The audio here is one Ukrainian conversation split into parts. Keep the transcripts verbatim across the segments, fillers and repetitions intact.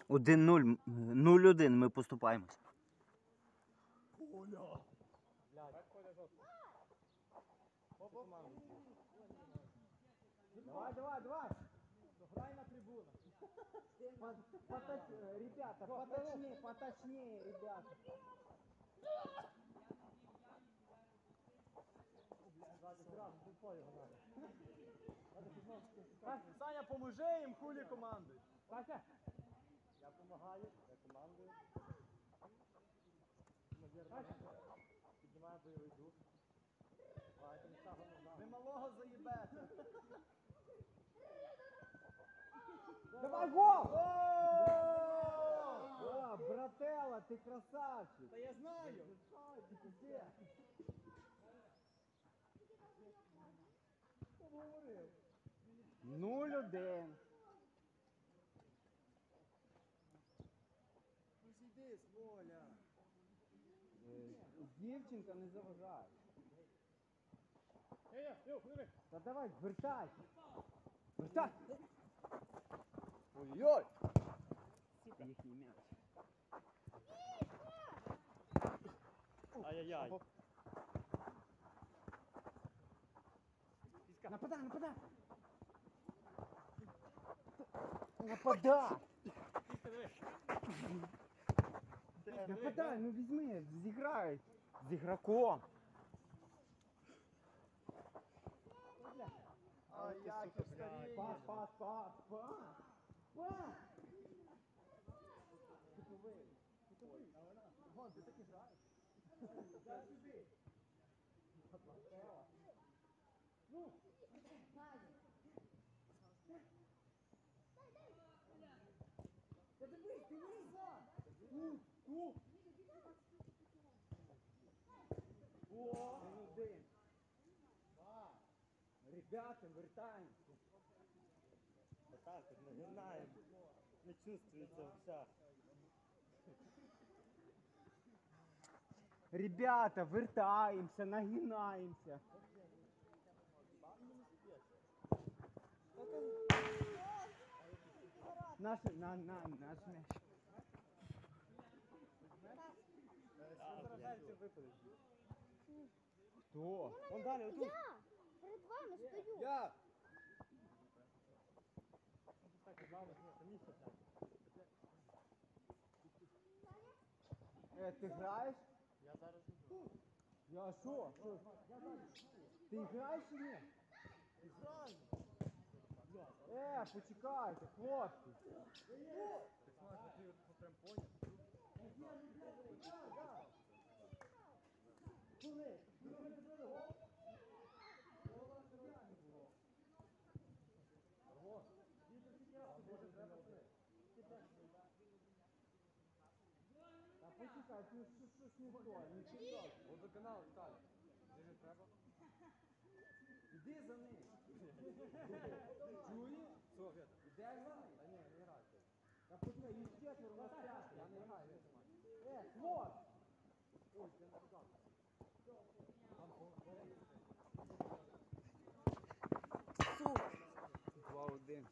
один нуль. нуль один ми поступаємось. Коля! Давай, давай, давай! Грай на трибунах. Ребята, поточнее, поточнее, ребята. Саня, поможи їм, хулі командуй. Сася! Я допомагаю, я командую. Піднімаю бойовий дух. Ви малого заїбете. Давай гол! О, брателло, ты красавчик! Та я знаю. нуль один. Посиди, своля. Дівчинка не заважає. Та давай, вертай! Вертай! Ой-ой! Їхній м'яч. Ай-яй-яй. Нападай, нападай! Нападай! Нападай, ну візьми, зіграй з ігроком. Ай, як я старий. Пас, пас, пас, пас! Пас! Вон, ти таки граєш. О, один. Ребята, вертаємося. Отак, от нагинаємо. Не чувствується вся. Ребята, вертаємося, нагинаємося. Наш, на, на, наш м'яч. Хто? Вон далі, отут. Я перед вами стою. Я! Е, ти граєш? Я зараз іду. Я що? Що? Ти граєш чи ні? Граю. Е, почекайте, хлопці. Ти знаєш, ти от прям поняв. Та почекай, ти що- щось не то, не чекай. Водоканал, Віталій. Де ж треба? Іди за ним. Чуєш? Що, Віта? Іде за ним. Та ні, не граю. Та почекай, їх четверо на п'ятий. Я не граю, Віта, мать. Е, хлопці. Ой, я не туди. Два один.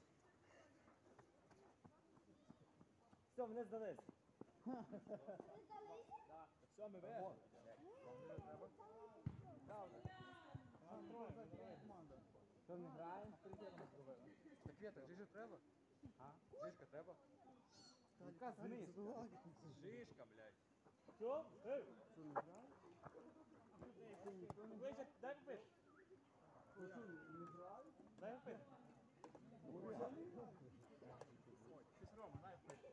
Все, мене здались. Все, ми виграли. Що не грає? Так, Віта, жижа треба? А? Жижка треба? Яка зниз? Жижка, блядь. Що? Ей! Що не грає? Вийшов, дай пити. Що, що, не грає? Дай пити. Ти ж Рома, дай пити.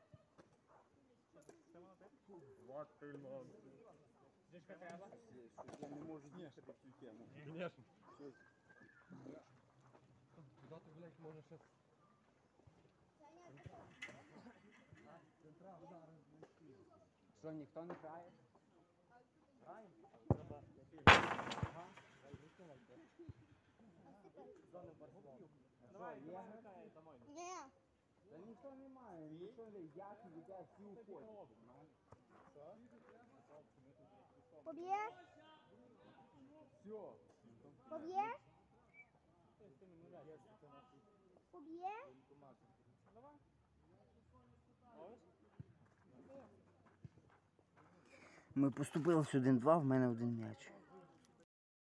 Це можна пити? Ватильман. Жижка треба? Я не можу їхати в цю тему. Конечно. Куда ты, блядь, можешь сейчас... Що, ніхто не грає? Граємо? Ага. Зони Барселони. Давай, є? Ні. Та ніхто не має, ніхто не як і йде, всі уходять. Поб'єш? Все. Поб'єш? Поб'єш? Ми поступились один-два, в мене один м'яч.